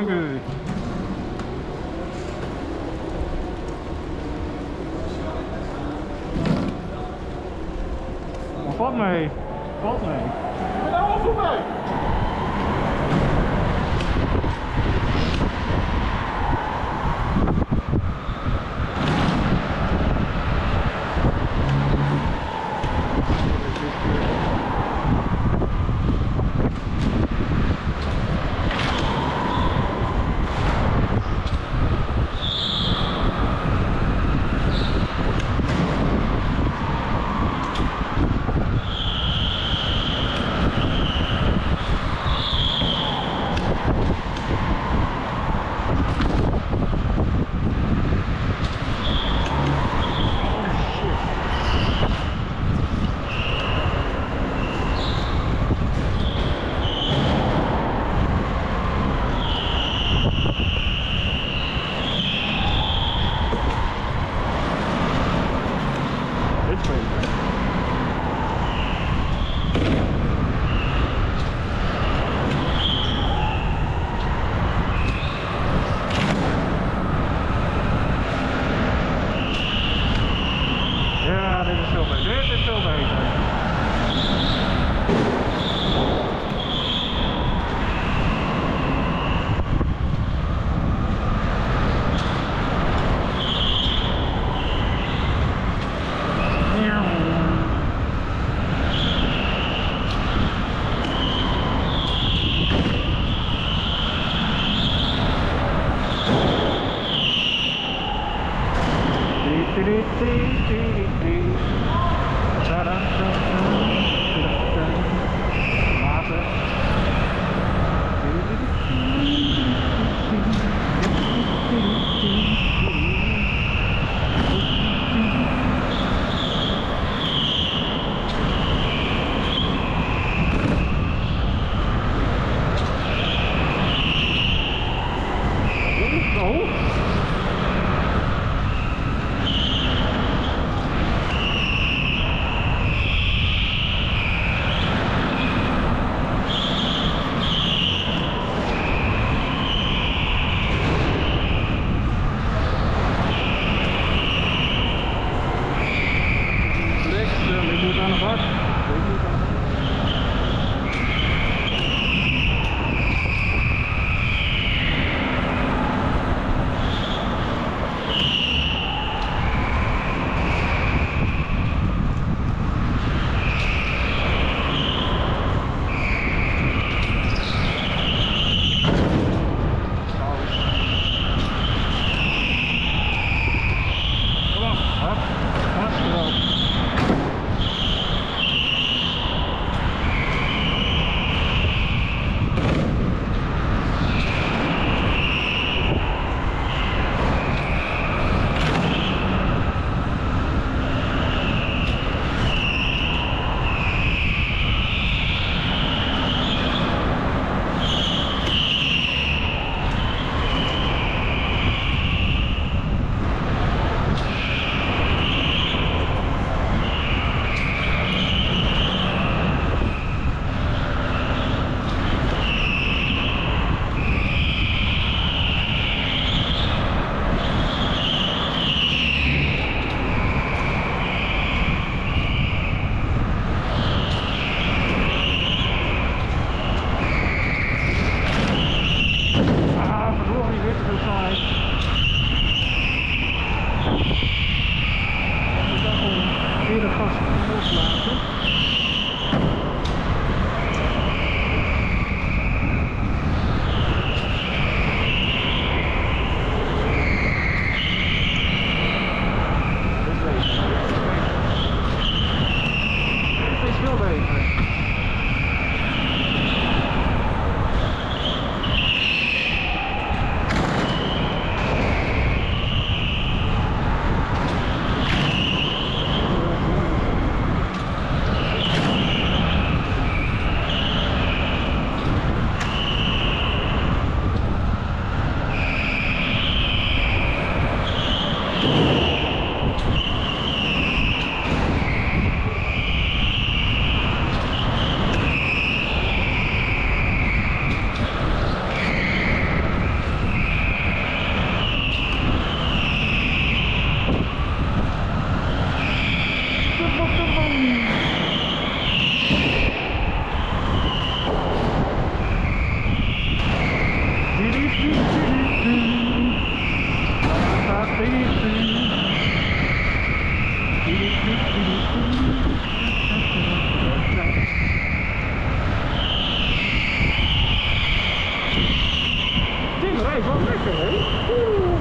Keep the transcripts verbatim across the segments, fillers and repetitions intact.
dank u. Maar valt mee. Valt mee. Ik ben allemaal voorbij. Ja, dit is veel beter. Dit is veel beter. Die rijdt wel lekker, hè? Oeh.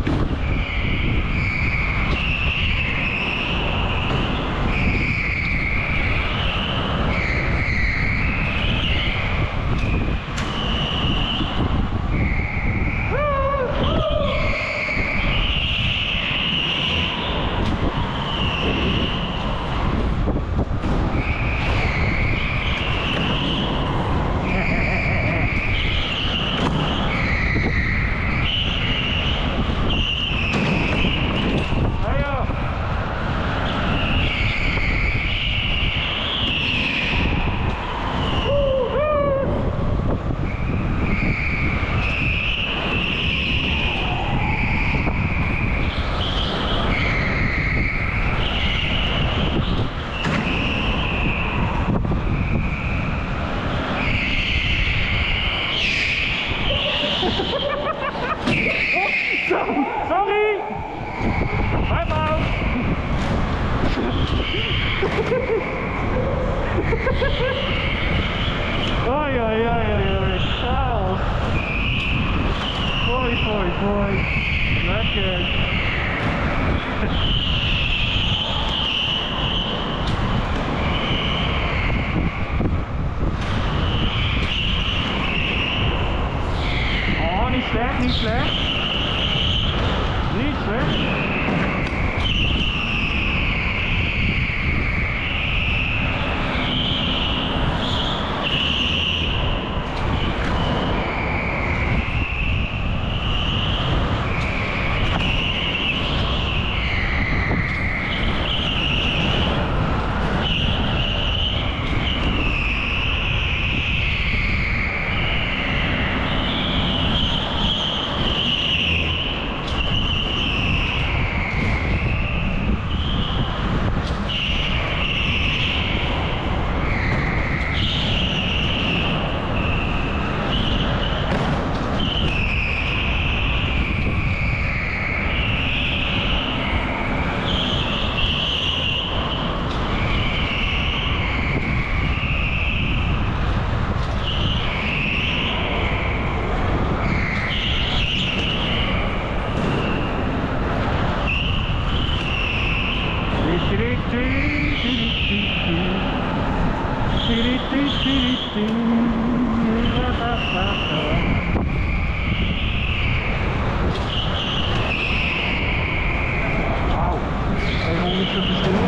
Sorry! Bye bye! Oi, oi, oi, oi, oi, chaos! Foi, foi, foi! Lekker! Oh, niet slecht, niet slecht! Niet slecht! Wauw, tweehonderd verschil.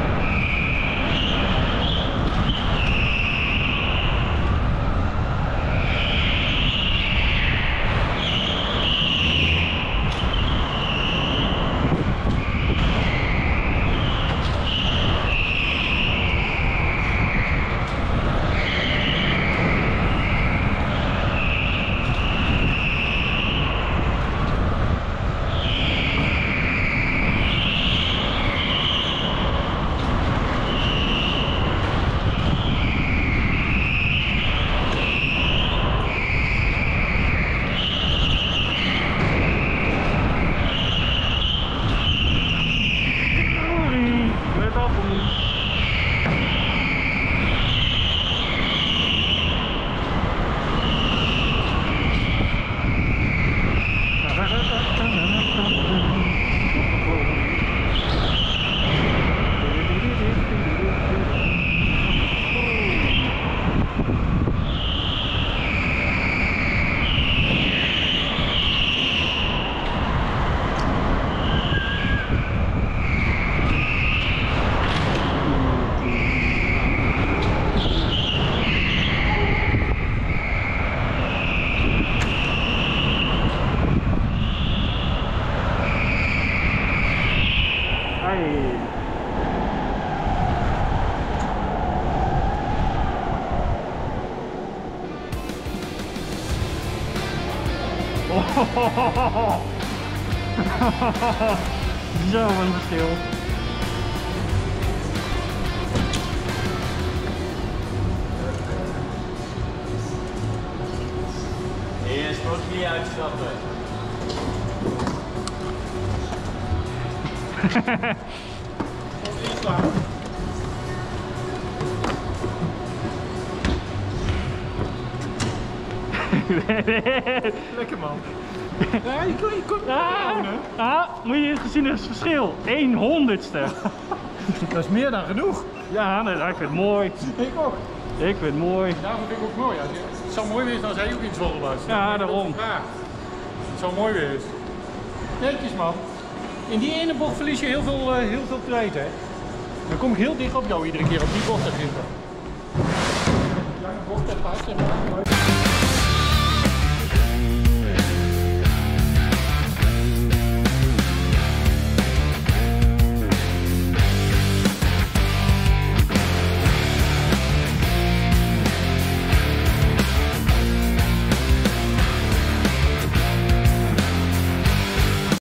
Zo een verschil. Eerst was niet uitstappen. Of iets langer. Lekker man. Ja, je kon, je kon Ah, ah, moet je gezien het verschil? één honderdste. Dat is meer dan genoeg. Ja, nee, ik vind het mooi. Ik ook. Ik vind het mooi. Daarom vind ik ook mooi. Het zou mooi wezen als hij ook in Zwolle was. Ja, daarom. Het zou mooi wezen. Netjes man. In die ene bocht verlies je heel veel, uh, heel veel kwijt hè. Dan kom ik heel dicht op jou iedere keer op die bocht erin. Lange bocht en vast en